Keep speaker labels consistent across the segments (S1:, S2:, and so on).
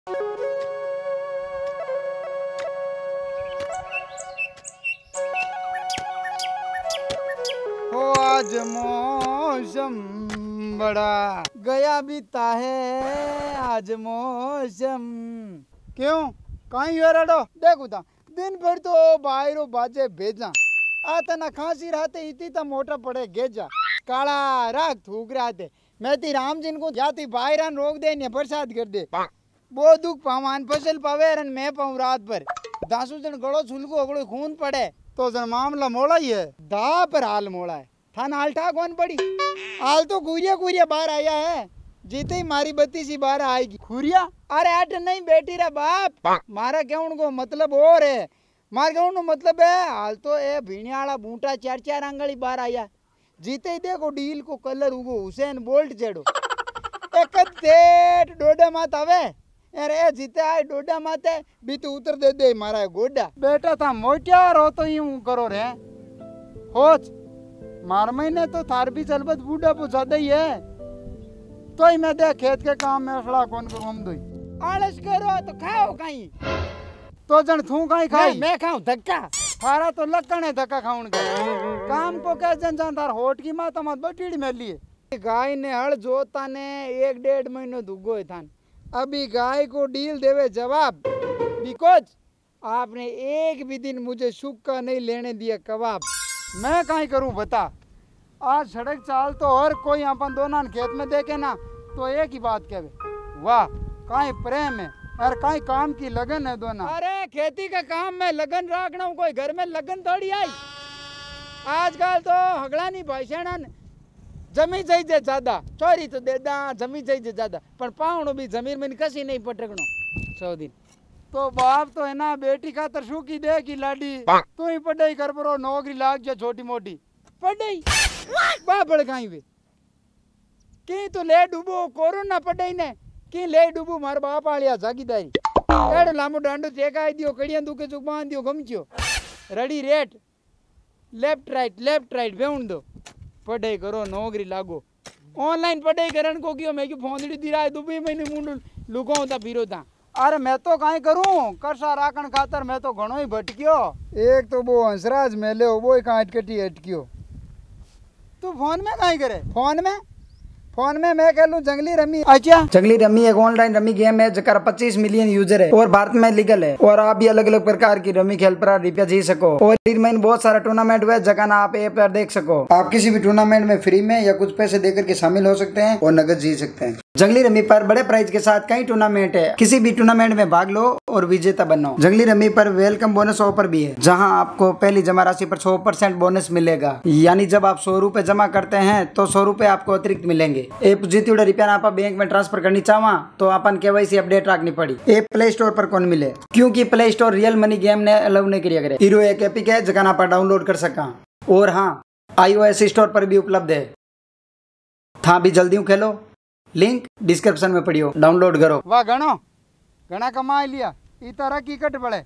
S1: हो आज मौसम बड़ा गया बीता है आज मौसम। क्यों कहीं रडो देखो था दिन भर तो बाहरों बाजे भेजा आता ना खांसी रहते इतनी तो मोटा पड़े गेजा काला राग थूक रहे मैं ती राम जिन को जाती बाहर रोक दे ने बरसात कर दे वो दुख पावान फसल पावे रन मैं पाऊं रात पर दासू जन गड़ो छुलको अगड़ो खून पड़े तो जन मामला मोड़ा ही है दा पर हाल मोड़ा है थाना हाल ठा कौन पड़ी हाल तो गुरिया गुरिया बाहर आया है जीते ही मारी बत्ती सी बाहर आएगी खुरिया अरे अट नहीं बेटी रा बाप मारा कहने को मतलब और है मार कहने को मतलब है हाल तो ए भीणियाला बूटा 4-4 आंगली बाहर आया जीते ही देखो डील को कलर उगो हुसैन बोल्ट जेड़ो एक डेट डोडा मात आवे अरे जीते आए डोडा माते भी तो उतर दे दे मारा गोडा बेटा था मोटिया रो तो यूं करो रे होच मार महीने तो थार भी चलबत बूढ़ा पो ज्यादा ही है तो ही मैं देख खेत के काम में खड़ा कौन करूं हम दोई आलस करो तो खाओ कहीं तो जन थू कहीं खाई मैं खाऊं धक्का थारा तो लक्कण है धक्का खाऊं का काम को कह जन जन थार होट की माता मत बटीड़ी में लिए गाय ने हल जोता ने 1-1.5 महीनो दुगो है थान अभी गाय को डील देवे जवाब बिकॉज आपने एक भी दिन मुझे सुक्का नहीं लेने दिया कबाब मैं कहीं करूं बता आज सड़क चाल तो हर कोई अपन दोनों खेत में देखे ना तो एक ही बात कहवे वाह कहीं प्रेम है और कहीं काम की लगन है दोनों अरे खेती का काम में लगन रखना हूं कोई घर में लगन थोड़ी आई आजकल तो हगड़ा नहीं भाषण जमी चाहिए ज्यादा चोरी तो देदा जमी चाहिए ज्यादा पर पावणो भी जमीन में कसी नहीं पटकनो 100 दिन तो बाप तो है ना बेटी का तरसू की दे की लाडी तू ही पढ़ाई कर परो नौकरी लाग जा छोटी मोटी पढ़ाई बाबड़ कहीं वे की तो ले डूबो कोरोना पढ़ाई ने की ले डूबो मार बाप आलिया जागीदारी एड़ लामो डांडो चेकाई दियो कड़ियां दुके चुक बांध दियो गमचियो रेडी रेट लेफ्ट राइट बेउन दो पढ़ाई करो नौकरी लागो ऑनलाइन पढ़ाई करन को कियो मैं की फोनड़ी दिराय दुबई महीने मुंड लुगाओ ता फिरो ता अरे मैं तो कहीं करूं करसा राखण खातर मैं तो घणो ही भटकियो एक तो वो हंसराज मेले वो ही कहाँ अटकटी अटकियो तू फोन में कहीं करे फोन में मैं कह लूं जंगली रमी अच्छा
S2: जंगली रमी एक ऑनलाइन रमी गेम है जकर 25 मिलियन यूजर है और भारत में लीगल है और आप भी अलग अलग प्रकार की रमी खेल पर रुपया जी सको और इनमें बहुत सारा टूर्नामेंट हुआ जगह ना आप ऐप पर देख सको आप किसी भी टूर्नामेंट में फ्री में या कुछ पैसे देकर के शामिल हो सकते हैं और नगद जीत सकते हैं। जंगली रमी पर बड़े प्राइज के साथ कई टूर्नामेंट है किसी भी टूर्नामेंट में भाग लो और विजेता बनो। जंगली रमी पर वेलकम बोनस ऑफर भी है जहां आपको पहली जमा राशि पर 100% बोनस मिलेगा यानी जब आप 100 रुपए जमा करते हैं तो 100 रुपए आपको अतिरिक्त मिलेंगे। ऐप जीती रुपया आप बैंक में ट्रांसफर करनी चाहवा तो अपन KYC अपडेट रखनी पड़ी। ऐप प्ले स्टोर पर कौन मिले क्योंकि play store real money game ने अलाउ नहीं किया करे हीरो एक एपिक है जगह आप डाउनलोड कर सका और हाँ iOS स्टोर पर भी उपलब्ध है था भी जल्दी खेलो लिंक डिस्क्रिप्शन में पढ़ियो डाउनलोड करो।
S1: वाह घना कमा लिया ई तरह की कट पड़े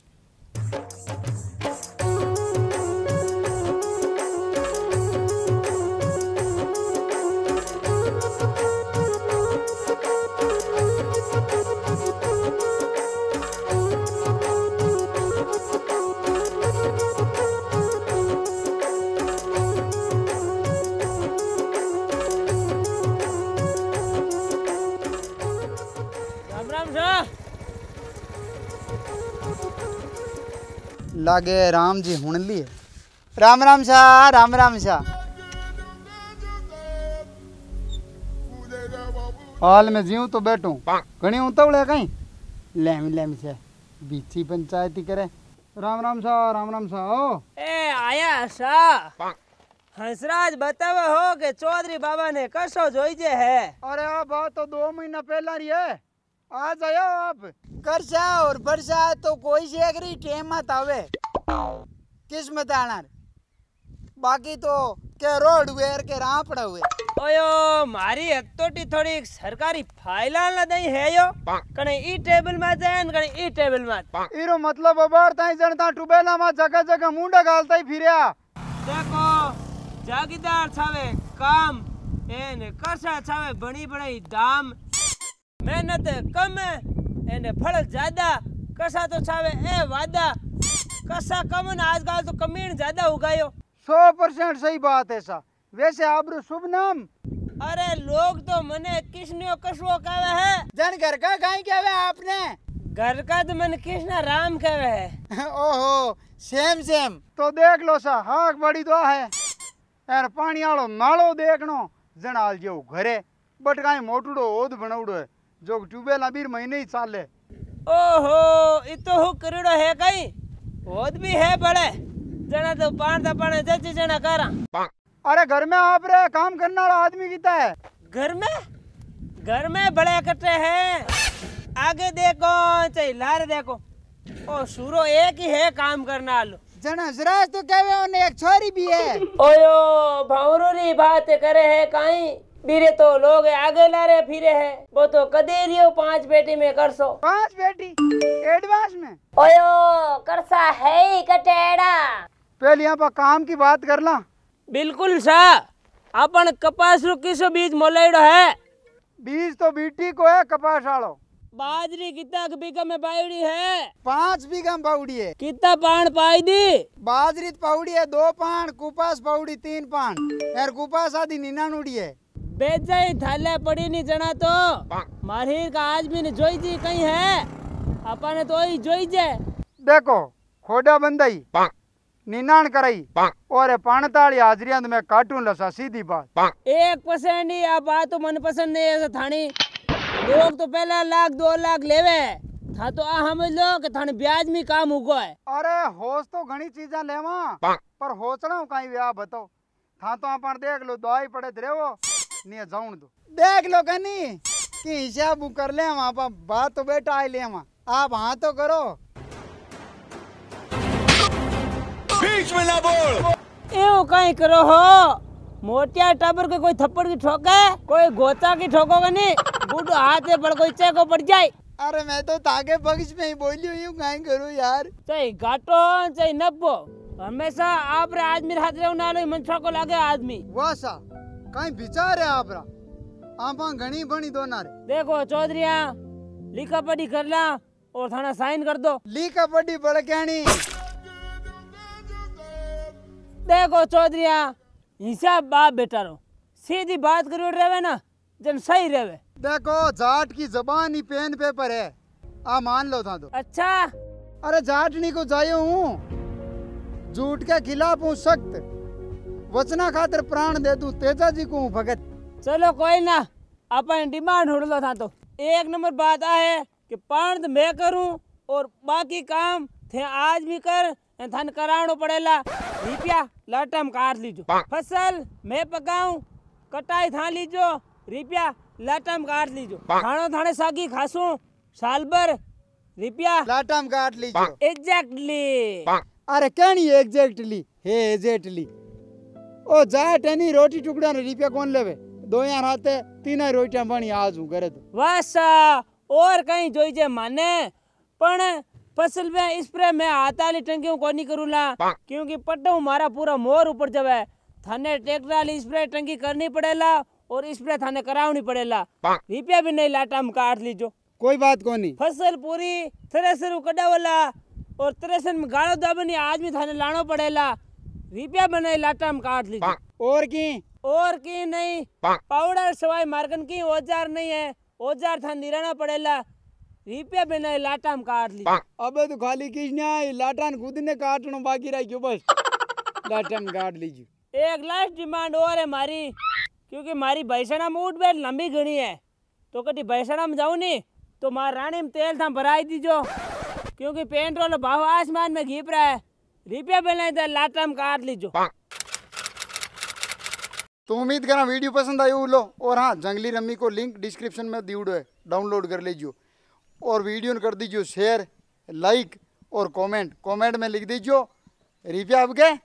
S1: लागे राम जी हुण लिए राम शाह हाल में जीव तो बैठू घनी उतवड़े कहीं लेम से बीची पंचायती करे राम शाह ओ
S3: ए आया शाह हंसराज बतावे हो के चौधरी बाबा ने कसो जोईजे है
S1: अरे आ बात तो 2 महीना पहला रही है आज आयो आप करसा और बरसा तो कोई से अगरी टेम मत आवे किस्मत आना बाकी तो के रोड वेर के राह पड़ा हुए
S3: ओयो मारी हत्तोटी थोड़ी सरकारी फाइला न दई है यो कने ई टेबल में जान कने ई टेबल में
S1: इरो मतलब अबार ताई जनता टुबेला में जगह मुंडा गालता ही फिरया
S3: देखो जागीदार छावे काम एन करसा छावे बड़ी बड़ी दाम मेहनत कम है એને ફળ જ્યાદા કસા તો છાવે એ વાદા કસા કમ ને આજકાલ તો કમીણ જ્યાદા ઉગાયો
S1: 100% सही बात है सा। वैसे आपरो शुभ नाम?
S3: अरे लोग तो मने कृष्णो कशो कहवे है।
S1: जन घर का काई कहवे आपने?
S3: घर का तो मन कृष्णा राम कहवे है।
S1: ओहो सेम सेम। तो देख लो सा हाक बड़ी तो है यार पानी आलो नालो देखनो जनाल जेव घरे बट काई मोटूडो ओद बनावड़ो है जो ट्यूबवेल अबीर महीने ही चाले।
S3: ओहो इतो हु करीड़ो है कई ओद भी है बड़े जना तो पान पाने जची जना करा।
S1: अरे घर में आप रे काम करने वाला आदमी कितना है?
S3: घर में बड़े कट्टे हैं। आगे देखो चाहे लारे देखो ओ सूरो एक ही है काम करने वालो।
S1: जना जरा तो कहवे उन्हें एक छोरी भी है।
S3: ओयो भावरोरी बात करे है काई बीरे तो लोग आगे लारे फिरे है वो तो कदे रियो 5 बेटी में करसो
S1: 5 बेटी एडवांस में।
S3: ओयो करसा है ही कटेड़ा।
S1: पहले यहाँ पर काम की बात कर ला।
S3: बिल्कुल सा अपन कपास रो किसो बीज मोलाइडो है।
S1: बीज तो बीटी को है कपास आलो।
S3: बाजरी कितना बीघा में पाउडी है?
S1: 5 बीघा में पाउडी है।
S3: कितना पान पाई दी?
S1: बाजरी पाउडी है 2 पान, कुपास पाउडी 3 पान। यार कुपास आदि 99 है।
S3: बेचाई थाले पड़ी नहीं जना तो माहिर का आज भी ने जोई जी कहीं है अपन तो ही जोई जे।
S1: देखो खोड़ा बंदाई 99 कराई और 45 हाजरियां तो मैं काटूं लसा सीधी बात।
S3: 1% ही आ बात तो मन पसंद नहीं है थानी। लोग तो पहला लाख 2 लाख लेवे था तो आ समझ लो कि थाने ब्याज में काम उगो है।
S1: अरे होश तो घणी चीजा लेवा पर होचना कहीं व्याह बताओ था तो अपन देख लो दवाई पड़े थे वो नहीं जाऊं दो देख लो कनी कि हिसाब कर ले वहां पर बात तो बेटा आई ले आप हाँ तो करो।
S4: बीच में ना बोल।
S3: एवं कहीं करो हो मोटिया टाबर के कोई थप्पड़ की ठोके कोई गोता की ठोकोगे नहीं बूढ़ो हाथ में पड़ कोई चेको पड़ जाए।
S1: अरे मैं तो ताके बगीच में ही बोली हुई हूँ कहीं करूँ यार।
S3: चाहे घाटो चाहे नब्बो हमेशा आप रे आदमी हाथ रे ना लो मनसा को लागे आदमी
S1: वासा कहीं विचार है आप आपा घनी बनी दोना रे।
S3: देखो चौधरिया लिखा पढ़ी कर ला और थाना साइन कर दो।
S1: लिखा पढ़ी पड़ क्या नहीं।
S3: देखो चौधरिया हिसाब बाप बेटा रो सीधी बात करो रहे ना जन सही रहे।
S1: देखो जाट की जबान ही पेन पेपर है आ मान लो था तो।
S3: अच्छा
S1: अरे जाटनी को जायो हूँ झूठ के खिलाफ हूँ सख्त वचना खातिर प्राण दे दूं तेजा जी को भगत।
S3: चलो कोई ना अपन डिमांड उड़ लो था तो 1 नंबर बात आ है कि पान तो मैं करूं और बाकी काम थे आज भी कर थान करावनो पड़ेला। रुपया लाटम काट लीजो फसल मैं पकाऊं कटाई था लीजो रुपया लाटम काट लीजो खानो थाने सागी खासू साल भर रुपया
S1: लाटम काट लीजो।
S3: एग्जैक्टली।
S1: अरे क्या नहीं एग्जैक्टली हे एग्जैक्टली ओ जाट नहीं रोटी टुकड़ा ने रुपया कौन लेवे 2 यार हाथे 3 रोटियां बनी आज हूँ करे तो
S3: वासा और कहीं जोई जे माने पण फसल में स्प्रे में हाथाली टंकी को नहीं करूला क्योंकि पट्टू मारा पूरा मोर ऊपर जावे थाने ट्रैक्टर वाली स्प्रे टंकी करनी पड़ेला और स्प्रे थाने करावनी पड़ेला रुपया भी नहीं लाटा हम काट लीजो।
S1: कोई बात को नहीं
S3: फसल पूरी थ्रेसर कटावला और थ्रेसर में गाड़ो दाबनी आज भी थाने लानो पड़ेला रुपया बनाई लाटा हम काट लीजो।
S1: और की
S3: नहीं पाउडर सवाई मार्कन की औजार नहीं है औजार थाने निराना पड़ेला रुपया बनाई लाटा हम काट ली।
S1: अबे तो खाली किसने लाटान खुद ने काटनो बाकी रह क्यों बस लाटान काट लीजिए।
S3: एक लास्ट डिमांड और है मारी क्योंकि मारी भैंसना में उठ बैठ लंबी घनी है तो कभी भैंसना में जाऊँ नहीं तो मार रानी में तेल था भराई दीजो क्योंकि पेट्रोल भाव आसमान में घीप रहा है रुपया बनाई तो लाटा में काट लीजो।
S1: तो उम्मीद करा वीडियो पसंद आई लो और हाँ जंगली रम्मी को लिंक डिस्क्रिप्शन में दियो है डाउनलोड कर लीजिए और वीडियो कर दीजिए शेयर लाइक और कमेंट में लिख दीजिए रुपया आपके